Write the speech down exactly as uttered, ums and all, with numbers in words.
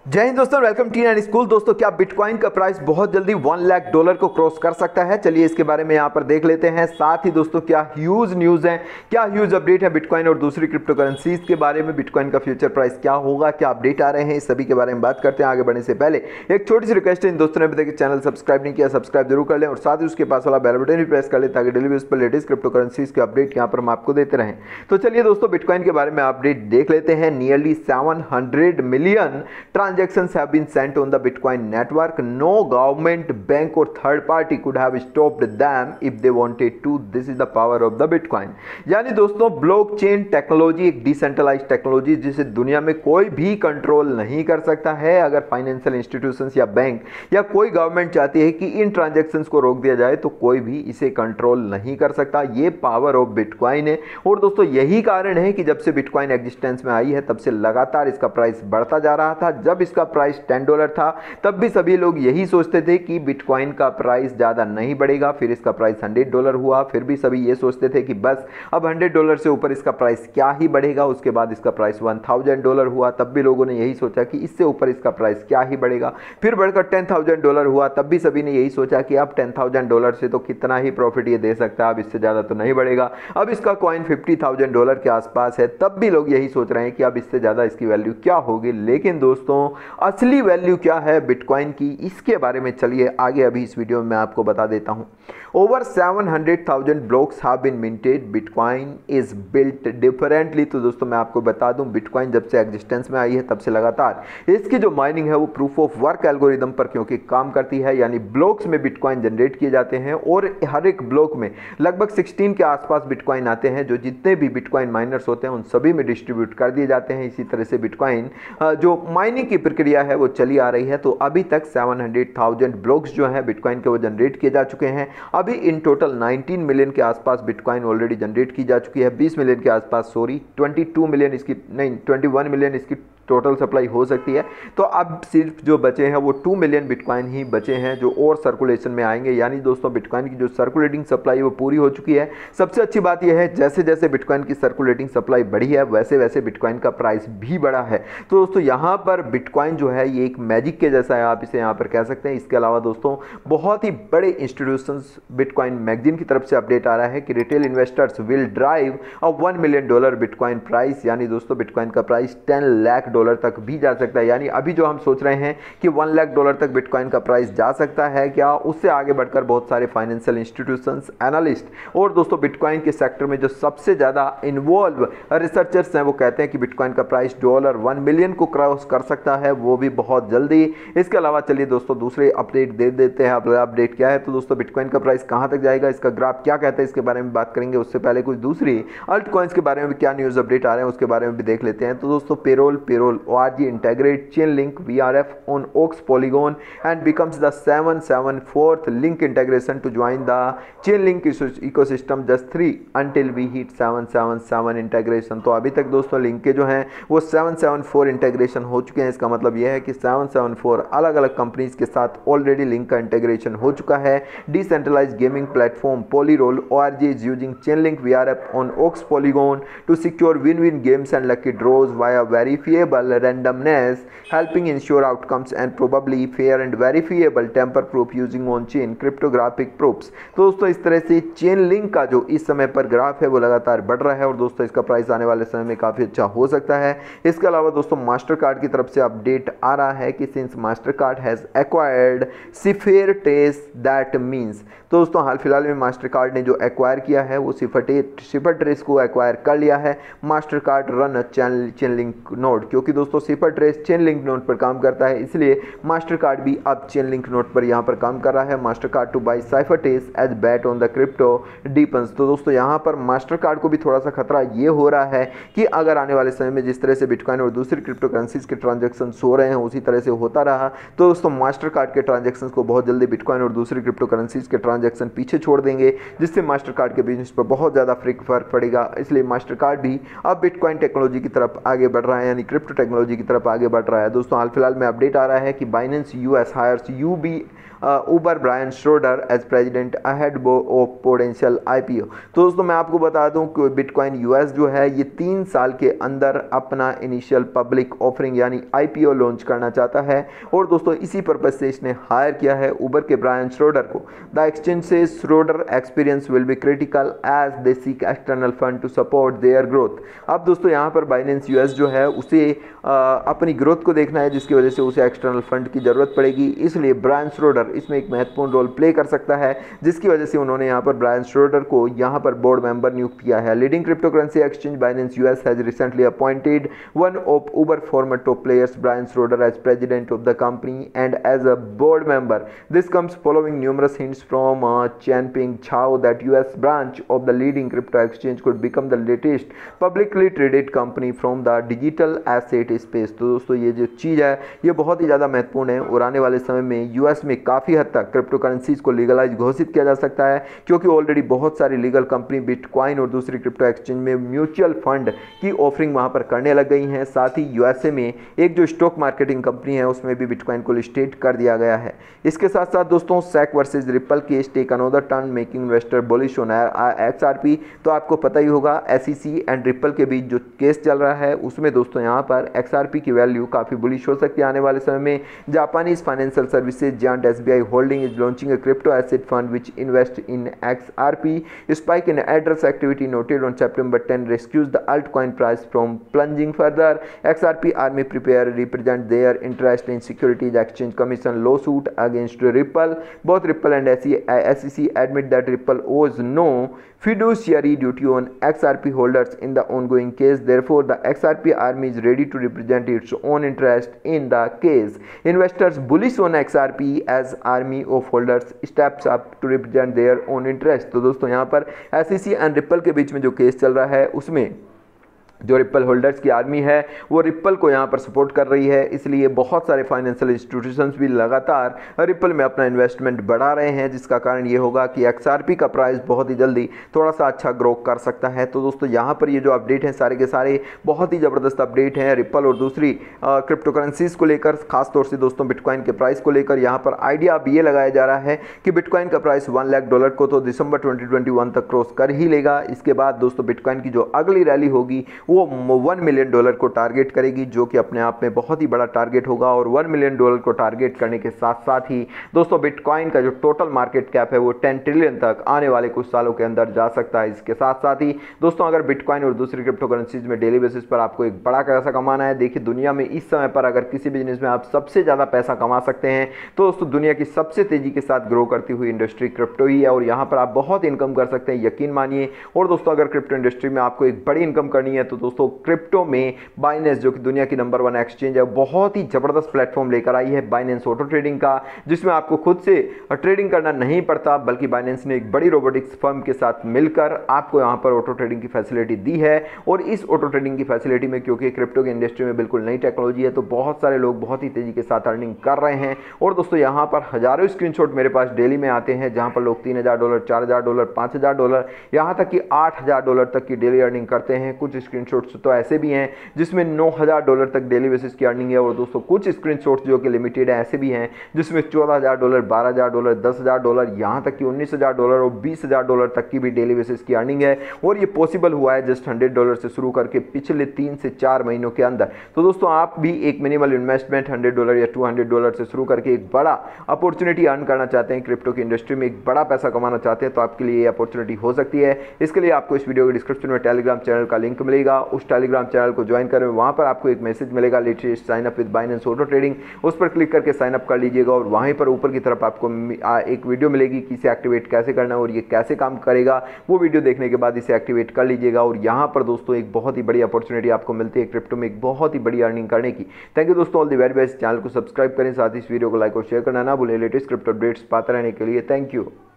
जय हिंद दोस्तों, welcome T nine school. दोस्तों, क्या बिटकॉइन का प्राइस बहुत जल्दी वन लाख डॉलर को क्रॉस कर सकता है? चलिए इसके बारे में यहाँ पर देख लेते हैं। साथ ही दोस्तों, क्या ह्यूज न्यूज़ है, क्या ह्यूज अपडेट है बिटकॉइन और दूसरी क्रिप्टो करेंसीज के बारे में। बिटकॉइन का फ्यूचर प्राइस क्या होगा, क्या अपडेट आ रहे हैं, इस सभी के बारे में बात करते हैं। आगे बढ़ने से पहले एक छोटी सी रिक्वेस्ट है, इन दोस्तों ने अभी तक चैनल सब्सक्राइब नहीं किया, सब्सक्राइब जरूर कर लें और साथ ही उसके पास वाला बेल बटन भी प्रेस कर लें ताकि डेली उस पर लेटेस्ट क्रिप्टो करेंसीज के अपडेट यहाँ पर हम आपको देते रहें। तो चलिए दोस्तों, बिटकॉइन के बारे में अपडेट देख लेते हैं। Nearly seven hundred million transactions have been sent on the Bitcoin network. No government, bank or third party could have stopped them if they wanted to. This is the power of the Bitcoin. यानी दोस्तों, blockchain technology एक decentralised technology जिसे दुनिया में कोई भी control नहीं कर सकता है। अगर फाइनेंशियल इंस्टीट्यूशंस या बैंक या कोई गवर्नमेंट चाहती है कि इन ट्रांजैक्शंस को रोक दिया जाए तो कोई भी इसे कंट्रोल नहीं कर सकता। ये पावर ऑफ बिटकॉइन है। और दोस्तों, यही कारण है कि जब से बिटकॉइन एग्जिस्टेंस में आई है तब से लगातार इसका प्राइस बढ़ता जा रहा था। जब इसका प्राइस टेन डॉलर था तब भी सभी लोग यही सोचते थे कि बिटकॉइन का प्राइस ज़्यादा नहीं बढ़ेगा। फिर इसका प्राइस हंड्रेड डॉलर हुआ, फिर भी सभी ये सोचते थे कि बस अब हंड्रेड डॉलर से ऊपर इसका प्राइस क्या ही बढ़ेगा। उसके बाद इसका प्राइस वन थाउजेंड डॉलर हुआ, तब भी लोगों ने यही सोचा कि इससे ऊपर इसका प्राइस क्या ही बढ़ेगा। फिर बढ़कर टेन थाउजेंड डॉलर हुआ, तब भी सभी ने यही सोचा कि अब टेन थाउजेंड डॉलर से तो कितना ही प्रॉफिट ये दे सकता है, अब इससे ज़्यादा तो नहीं बढ़ेगा। अब इसका कॉइन फिफ्टी थाउजेंड डॉलर के आसपास है, तब भी लोग यही सोच रहे हैं कि अब इससे ज़्यादा इसकी वैल्यू क्या होगी। लेकिन दोस्तों, असली वैल्यू क्या है बिटकॉइन की, इसके बारे में चलिए आगे अभी इस वीडियो में मैं आपको बता देता हूं। Over seven hundred thousand blocks have been minted, bitcoin is built differently. तो दोस्तों, मैं आपको बता दूं, बिटकॉइन जब से एग्जिस्टेंस में आई है तब से लगातार इसकी जो माइनिंग है वो प्रूफ ऑफ वर्क एल्गोरिदम पर क्योंकि काम करती है। यानी ब्लॉक्स में बिटकॉइन जनरेट किए जाते हैं और हर एक ब्लॉक में लगभग सिक्सटीन के आसपास बिटकॉइन आते हैं, जो जितने भी बिटकॉइन माइनर्स होते हैं उन सभी में डिस्ट्रीब्यूट कर दिए जाते हैं। इसी तरह से बिटकॉइन जो माइनिंग की प्रक्रिया है वो चली आ रही है। तो अभी तक सेवन हंड्रेड थाउजेंड ब्लॉक्स जो हैं बिटकॉइन के वो जनरेट किए जा चुके हैं। अभी इन टोटल नाइनटीन मिलियन के आसपास बिटकॉइन ऑलरेडी जनरेट की जा चुकी है। बीस मिलियन के आसपास, सॉरी ट्वेंटी टू मिलियन इसकी नहीं ट्वेंटी वन मिलियन इसकी टोटल सप्लाई हो सकती है। तो अब सिर्फ जो बचे हैं वो टू मिलियन बिटकॉइन ही बचे हैं जो और सर्कुलेशन में आएंगे। यानी दोस्तों, बिटकॉइन की जो सर्कुलेटिंग सप्लाई वो पूरी हो चुकी है। सबसे अच्छी बात यह है, जैसे जैसे बिटकॉइन की सर्कुलेटिंग सप्लाई बढ़ी है वैसे वैसे बिटकॉइन का प्राइस भी बढ़ा है। तो दोस्तों, यहाँ पर बिटकॉइन जो है ये एक मैजिक के जैसा है, आप इसे यहाँ पर कह सकते हैं। इसके अलावा दोस्तों, बहुत ही बड़े इंस्टीट्यूशंस, बिटकॉइन मैगजीन की तरफ से अपडेट आ रहा है कि retail investors will drive a one million dollar bitcoin price. यानी दोस्तों, बिटकॉइन का प्राइस टेन लाख डॉलर तक भी जा सकता है। यानी अभी जो हम सोच रहे हैं कि वन लाख डॉलर तक बिटकॉइन का प्राइस जा सकता है, क्या उससे आगे बढ़कर बहुत सारे फाइनेंशियल इंस्टीट्यूशंस, एनालिस्ट और दोस्तों बिटकॉइन के सेक्टर में जो सबसे ज़्यादा इन्वॉल्व रिसर्चर्स हैं वो कहते हैं कि बिटकॉइन का प्राइस डॉलर वन मिलियन को क्रॉस कर सकता है, वो भी बहुत जल्दी। इसके अलावा चलिए दोस्तों, दूसरे अपडेट दे देते हैं। अब अपडेट क्या है तो दोस्तों, बिटकॉइन का प्राइस कहाँ तक जाएगा, इसका ग्राफ क्या कहता है, इसके बारे में बात करेंगे। उससे पहले कुछ दूसरी अल्ट कॉइन्स के बारे में भी क्या न्यूज़ अपडेट आ रहे हैं उसके बारे में भी देख लेते हैं। तो दोस्तों, payroll payroll ORG integrate Chainlink V R F on Ox Polygon and becomes the seven hundred seventy-fourth link integration to join the Chainlink ecosystem just three until we hit seven seventy-seven integration। तो अभी तक दोस्तों link के जो हैं वो seven seven four integration हो चुके हैं। इसका मतलब यह है कि सेवन सेवन फोर अलग अलग कंपनीज के साथ ऑलरेडी लिंक का इंटीग्रेशन हो चुका है। Decentralised gaming platform Polyroll O R G is using Chainlink V R F on Ox Polygon to secure win-win games and lucky draws via verifiable randomness, helping ensure outcomes and probably fair and verifiable tamper-proof using on-chain cryptographic proofs। तो दोस्तों, इस तरह से chain link का जो इस समय पर ग्राफ है वो लगातार बढ़ रहा है और दोस्तों इसका प्राइस आने वाले समय में काफ़ी अच्छा हो सकता है। इसके अलावा दोस्तों, मास्टर कार्ड की तरफ से अपडेट आ रहा है कि since Mastercard has acquired CipherTrace that means. तो दोस्तों, हाल फिलहाल में मास्टर कार्ड ने जो एक्वायर किया है वो सिफर सिफर ट्रेस को एक्वायर कर लिया है। Mastercard run Chainlink node, क्योंकि दोस्तों CipherTrace Chainlink node पर काम करता है, इसलिए मास्टर कार्ड भी अब चेन लिंक नोड पर यहाँ पर काम कर रहा है। Mastercard to buy CipherTrace as bet on the crypto deepens. तो दोस्तों, यहाँ पर मास्टर कार्ड को भी थोड़ा सा खतरा ये हो रहा है कि अगर आने वाले समय में जिस तरह से बिटकॉइन और दूसरी क्रिप्टो करेंसीज के ट्रांजेक्शन हो रहे हैं उसी तरह से होता रहा तो दोस्तों मास्टर कार्ड के ट्रांजेक्शन को बहुत जल्दी बिटकॉइन और दूसरी क्रिप्टो करेंसीज के ट्रांजेक्शन पीछे छोड़ देंगे, जिससे मास्टर कार्ड के बिजनेस पर बहुत ज़्यादा फर्क पड़ेगा। इसलिए मास्टर कार्ड भी अब बिटकॉइन टेक्नोलॉजी की तरफ आगे बढ़ रहा है, यानी क्रिप्टो क्रिप्टो टेक्नोलॉजी की तरफ आगे बढ़ रहा है। दोस्तों हाल फिलहाल में अपडेट आ रहा है कि Binance US hires U B Uber Brian Shroder as president ahead of potential IPO. तो दोस्तों मैं आपको बता दूं कि बिटकॉइन यूएस जो है ये तीन साल के अंदर अपना इनिशियल पब्लिक ऑफरिंग यानी आईपीओ लॉन्च करना चाहता है और दोस्तों इसी पर्पज से इसने हायर किया है उबर के ब्रायन श्रोडर को। द एक्सचेंज से Shroder experience will be critical as they seek external fund to support their growth. अब दोस्तों यहाँ पर बाइनेंस यूएस जो है उसे आ, अपनी ग्रोथ को देखना है, जिसकी वजह से उसे एक्सटर्नल फंड की जरूरत पड़ेगी, इसलिए ब्रायन श्रोडर इसमें एक महत्वपूर्ण रोल प्ले कर सकता है, जिसकी वजह से उन्होंने यहाँ पर ब्रायन श्रोडर को यहाँ पर बोर्ड मेंबर नियुक्त किया है। Leading crypto currency exchange Binance US has recently appointed one of Uber former top players Brian Shroder as president of the company and as a board member. This comes following numerous hints from Changpeng Zhao that US branch of the leading crypto exchange could become the latest publicly traded company from the digital asset space. तो दोस्तों ये जो चीज़ है ये बहुत ही ज़्यादा महत्वपूर्ण है और आने वाले समय में यूएस में काफ़ी हद तक क्रिप्टो करेंसीज को लीगलाइज घोषित किया जा सकता है, क्योंकि ऑलरेडी बहुत सारी लीगल कंपनी बिटकॉइन और दूसरी क्रिप्टो एक्सचेंज में म्यूचुअल फंड की ऑफरिंग वहां पर करने लग गई हैं। साथ ही यूएसए में एक जो स्टॉक मार्केटिंग कंपनी है उसमें भी बिटकॉइन को लिस्टेड कर दिया गया है। इसके साथ साथ दोस्तों SEC versus Ripple case take another turn making investor bullish on XRP. तो आपको पता ही होगा एसईसी एंड रिपल के बीच जो केस चल रहा है उसमें दोस्तों यहाँ पर एक्सआरपी की वैल्यू काफ़ी बुलिश हो सकती है आने वाले समय में। Japanese financial services giant SBI holding is launching a crypto asset fund which invest in XRP. Spike in address activity noted on September tenth rescues the altcoin price from plunging further. X R P Army prepare represent their interest in Securities Exchange Commission lawsuit against Ripple. Both Ripple and S E C admit that Ripple owes no fiduciary duty on X R P holders in the ongoing case. Therefore, the X R P Army is ready to represent its own interest in the case. Investors bullish on X R P as Army of holders steps up to represent their own interest. तो दोस्तों यहाँ पर S E C and Ripple के बीच में जो case चल रहा है उसमें जो रिपल होल्डर्स की आर्मी है वो रिपल को यहाँ पर सपोर्ट कर रही है, इसलिए बहुत सारे फाइनेंशियल इंस्टीट्यूशंस भी लगातार रिपल में अपना इन्वेस्टमेंट बढ़ा रहे हैं, जिसका कारण ये होगा कि एक्सआरपी का प्राइस बहुत ही जल्दी थोड़ा सा अच्छा ग्रो कर सकता है। तो दोस्तों यहाँ पर ये जो अपडेट हैं सारे के सारे बहुत ही ज़बरदस्त अपडेट हैं रिपल और दूसरी क्रिप्टो करेंसीज को लेकर, खासतौर से दोस्तों बिटकॉइन के प्राइस को लेकर। यहाँ पर आइडिया अब ये लगाया जा रहा है कि बिटकॉइन का प्राइस वन लाख डॉलर को तो दिसंबर ट्वेंटी ट्वेंटी वन तक क्रॉस कर ही लेगा। इसके बाद दोस्तों बिटकॉइन की जो अगली रैली होगी वो वन मिलियन डॉलर को टारगेट करेगी, जो कि अपने आप में बहुत ही बड़ा टारगेट होगा। और वन मिलियन डॉलर को टारगेट करने के साथ साथ ही दोस्तों बिटकॉइन का जो टोटल मार्केट कैप है वो टेन ट्रिलियन तक आने वाले कुछ सालों के अंदर जा सकता है। इसके साथ साथ ही दोस्तों अगर बिटकॉइन और दूसरी क्रिप्टो करेंसीज में डेली बेसिस पर आपको एक बड़ा पैसा कमाना है, देखिए दुनिया में इस समय पर अगर किसी बिजनेस में आप सबसे ज़्यादा पैसा कमा सकते हैं तो दोस्तों दुनिया की सबसे तेजी के साथ ग्रो करती हुई इंडस्ट्री क्रिप्टो ही है और यहाँ पर आप बहुत इनकम कर सकते हैं, यकीन मानिए। और दोस्तों अगर क्रिप्टो इंडस्ट्री में आपको एक बड़ी इनकम करनी है तो दोस्तों क्रिप्टो में बाइनेंस जो कि दुनिया की नंबर वन एक्सचेंज है बहुत ही जबरदस्त प्लेटफॉर्म लेकर आई है बाइनेंस ऑटो ट्रेडिंग का, जिसमें आपको खुद से ट्रेडिंग करना नहीं पड़ता, बल्कि बाइनेंस ने एक बड़ी रोबोटिक्स फर्म के साथ मिलकर आपको यहां पर ऑटो ट्रेडिंग की फैसिलिटी दी है। और इस ऑटो ट्रेडिंग की फैसिलिटी में क्योंकि क्रिप्टो की इंडस्ट्री में बिल्कुल नई टेक्नोलॉजी है तो बहुत सारे लोग बहुत ही तेजी के साथ अर्निंग कर रहे हैं। और दोस्तों यहां पर हजारों स्क्रीनशॉट मेरे पास डेली में आते हैं जहां पर लोग तीन हजार डॉलर चार हजार डॉलर पांच हजार डॉलर यहां तक कि आठ हजार डॉलर तक की डेली अर्निंग करते हैं। कुछ स्क्रीनशॉट्स तो ऐसे भी हैं जिसमें नौ हज़ार डॉलर तक डेली बेसिस की अर्निंग है। और दोस्तों कुछ स्क्रीनशॉट्स जो कि लिमिटेड है ऐसे भी हैं जिसमें चौदह हज़ार डॉलर बारह हज़ार डॉलर दस हज़ार डॉलर यहाँ तक कि उन्नीस हज़ार डॉलर और बीस हज़ार डॉलर तक की भी डेली बेसिस की अर्निंग है। और ये पॉसिबल हुआ है जस्ट हंड्रेड डॉलर से शुरू करके पिछले तीन से चार महीनों के अंदर। तो दोस्तों आप भी एक मिनिमल इन्वेस्टमेंट हंड्रेड डॉलर या टू हंड्रेड डॉलर से शुरू करके एक बड़ा अपॉर्चुनिटी अर्न करना चाहते हैं, क्रिप्टो की इंडस्ट्री में एक बड़ा पैसा कमाना चाहते हैं तो आपके लिए ये अपॉर्चुनिटी हो सकती है। इसके लिए आपको इस वीडियो के डिस्क्रिप्शन में टेलीग्राम चैनल का लिंक मिलेगा, उस टेलीग्राम चैनल को ज्वाइन करें, वहाँ पर आपको एक मैसेज मिलेगा latest sign up with Binance auto trading, उस पर क्लिक करके साइन अप कर लीजिएगा। और वहीं पर ऊपर की तरफ आपको एक वीडियो मिलेगी कि इसे एक्टिवेट कैसे करना है और ये कैसे काम करेगा, वो वीडियो देखने के बाद इसे एक्टिवेट कर लीजिएगा। और यहाँ पर दोस्तों एक बहुत ही बड़ी अपॉर्चुनिटी आपको मिलती है क्रिप्टो में एक बहुत ही बड़ी अर्निंग करने की। थैंक यू दोस्तों, all the very best. Channel को सब्सक्राइब करें, साथ ही इस वीडियो को लाइक और शेयर करना ना भूलें लेटेस्ट क्रिप्टो अपडेट्स पाते रहने के लिए। Thank you.